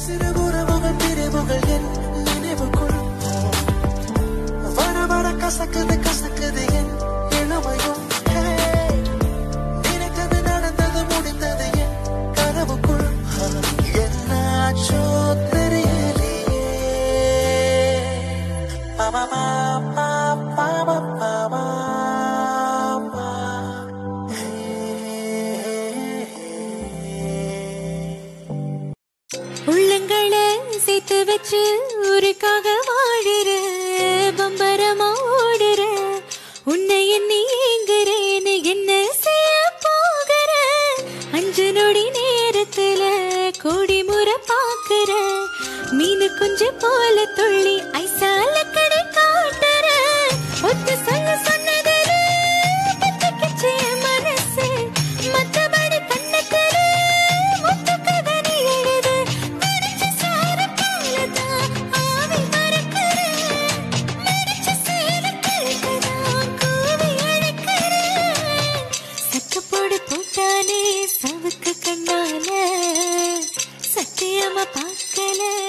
சிறு உறவுகள் பிரிவுகள் என் நினைவுக்குள் வர வர கசக்குது கசக்குது என் இளமையும் நினைத்தது நடந்தது முடிந்தது என் கனவுக்குள் என்னாச்சோ தெரியலையே பாபா பாபா பாபா உள்ளங்களை சேர்த்து வச்சு ஊருக்காக வாழுற பம்பரமா ஓடுற உன்னை எண்ணி ஏங்குறேன்னு என்ன செய்ய போகிற 5 நொடி நேரத்துல கோடி முறை பாக்குற மீனு குஞ்சு போல துள்ளி ஐசால கடை காட்டுற ஒத்து சொல்ல சொன்னதில் பத்திக்கிச்சு என் மனசு மத்தபடி கண்ணத்துல முத்து கதறி எழுது நடிச்ச சார போலதான் ஆவி மறக்கிறேன் நடிச்ச சேல கழுக்கதான் கூவி அழைக்கிறேன் சக்கப்போடு போட்டானே சவுக்கு கண்ணால சத்தியமா பார்க்கல